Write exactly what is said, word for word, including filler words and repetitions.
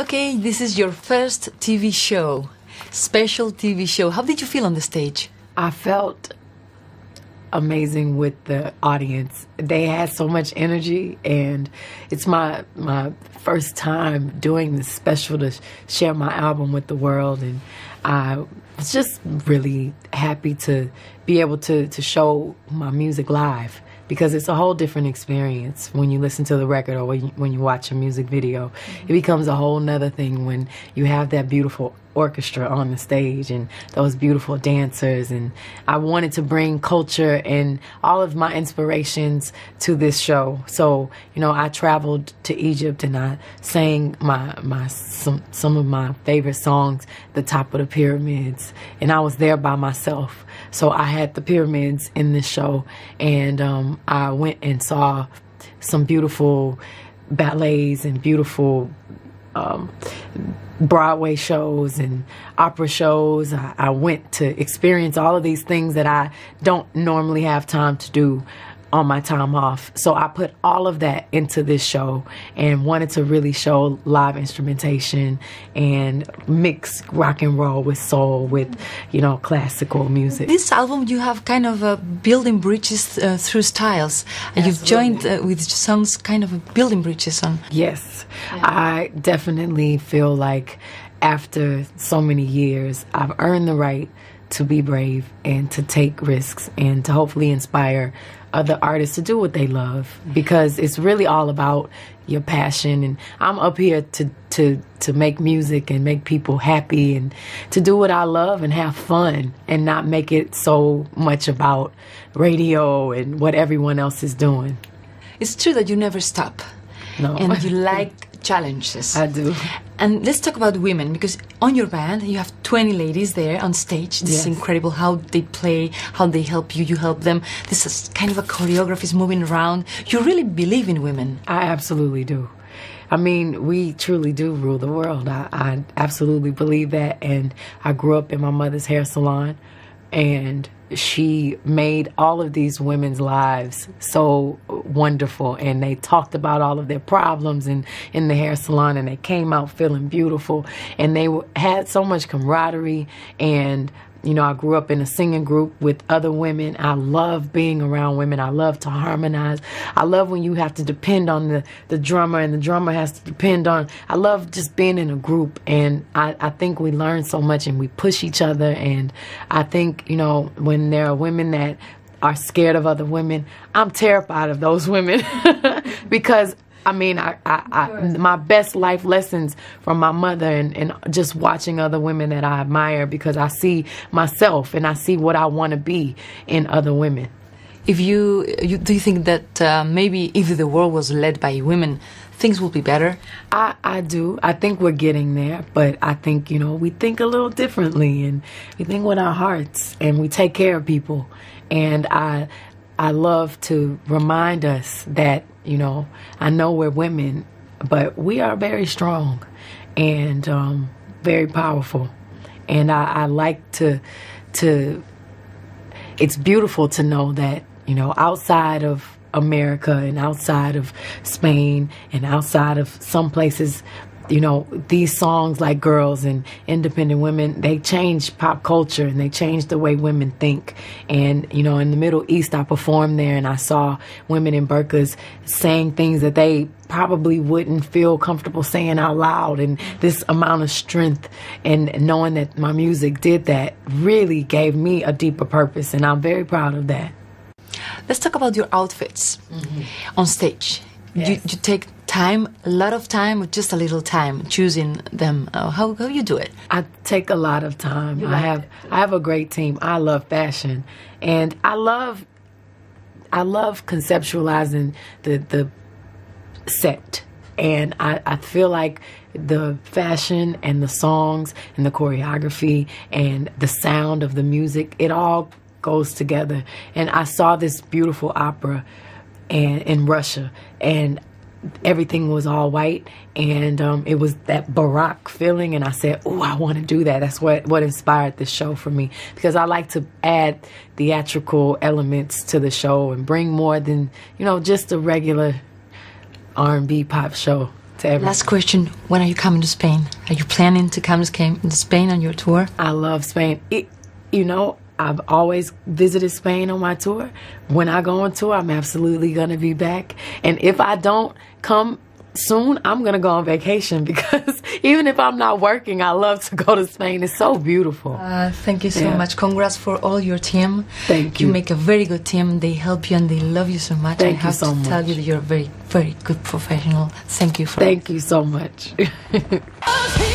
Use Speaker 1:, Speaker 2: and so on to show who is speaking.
Speaker 1: Okay, this is your first T V show, special T V show. How did you feel on the stage?
Speaker 2: I felt amazing with the audience. They had so much energy, and it's my my first time doing this special to share my album with the world, and I was just really happy to be able to to show my music live, because it's a whole different experience when you listen to the record or when you, when you watch a music video. Mm-hmm. It becomes a whole nother thing when you have that beautiful orchestra on the stage and those beautiful dancers. And I wanted to bring culture and all of my inspirations to this show. So, you know, I traveled to Egypt and I sang my my some some of my favorite songs, The Top of the Pyramids, and I was there by myself. So I had the pyramids in this show, and um, I went and saw some beautiful ballets and beautiful um, Broadway shows and opera shows. I, I went to experience all of these things that I don't normally have time to do on my time off. So I put all of that into this show and wanted to really show live instrumentation and mix rock and roll with soul, with, you know, classical music.
Speaker 1: This album, you have kind of uh, building bridges uh, through styles. And you've joined uh, with songs kind of building bridges on.
Speaker 2: Yes, yeah. I definitely feel like after so many years, I've earned the right to be brave and to take risks and to hopefully inspire other artists to do what they love, because it's really all about your passion. And I'm up here to to to make music and make people happy and to do what I love and have fun and not make it so much about radio and what everyone else is doing.
Speaker 1: It's true that you never stop.
Speaker 2: No.
Speaker 1: And you like challenges.
Speaker 2: I do.
Speaker 1: And let's talk about women, because on your band you have twenty ladies there on stage. This
Speaker 2: yes.
Speaker 1: is incredible how they play, how they help you, you help them. This is kind of a choreography is moving around. You really believe in women.
Speaker 2: I absolutely do. I mean, we truly do rule the world. I, I absolutely believe that. And I grew up in my mother's hair salon, and she made all of these women's lives so wonderful, and they talked about all of their problems in, in the hair salon, and they came out feeling beautiful, and they had so much camaraderie. And you know, I grew up in a singing group with other women. I love being around women. I love to harmonize. I love when you have to depend on the, the drummer, and the drummer has to depend on... I love just being in a group, and I, I think we learn so much and we push each other. And I think, you know, when there are women that are scared of other women, I'm terrified of those women because... I mean, I, I, I, my best life lessons from my mother and, and just watching other women that I admire, because I see myself and I see what I want to be in other women.
Speaker 1: If you, you do you think that uh, maybe if the world was led by women, things will be better?
Speaker 2: I, I do. I think we're getting there, but I think, you know, we think a little differently, and we think with our hearts, and we take care of people. And I, I love to remind us that, you know, I know we're women, but we are very strong and um, very powerful. And I, I like to, to, it's beautiful to know that, you know, outside of America and outside of Spain and outside of some places, you know, these songs like Girls and Independent Women, they change pop culture and they change the way women think. And, you know, in the Middle East, I performed there and I saw women in burqas saying things that they probably wouldn't feel comfortable saying out loud. And this amount of strength and knowing that my music did that really gave me a deeper purpose. And I'm very proud of that.
Speaker 1: Let's talk about your outfits mm-hmm. on stage. Yes. You, you take time, a lot of time, or just a little time choosing them? Uh, how how you do it?
Speaker 2: I take a lot of time. I have it. I have a great team. I love fashion, and I love I love conceptualizing the the set. And I, I feel like the fashion and the songs and the choreography and the sound of the music, it all goes together. And I saw this beautiful opera and in Russia, and everything was all white, and um, it was that Baroque feeling, and I said, oh, I want to do that. That's what what inspired this show for me, because I like to add theatrical elements to the show and bring more than, you know, just a regular R and B pop show. to everyone.
Speaker 1: Last question: when are you coming to Spain? Are you planning to come to Spain on your tour?
Speaker 2: I love Spain. It, you know, I've always visited Spain on my tour. When I go on tour, I'm absolutely going to be back. And if I don't come soon, I'm going to go on vacation, because even if I'm not working, I love to go to Spain. It's so beautiful.
Speaker 1: Uh, thank you so
Speaker 2: Yeah.
Speaker 1: much. Congrats for all your team.
Speaker 2: Thank
Speaker 1: You
Speaker 2: you.
Speaker 1: make a very good team. They help you and they love you so much.
Speaker 2: Thank
Speaker 1: I
Speaker 2: you
Speaker 1: have
Speaker 2: so
Speaker 1: to
Speaker 2: much.
Speaker 1: tell you that you're a very, very good professional. Thank you for
Speaker 2: Thank you so much.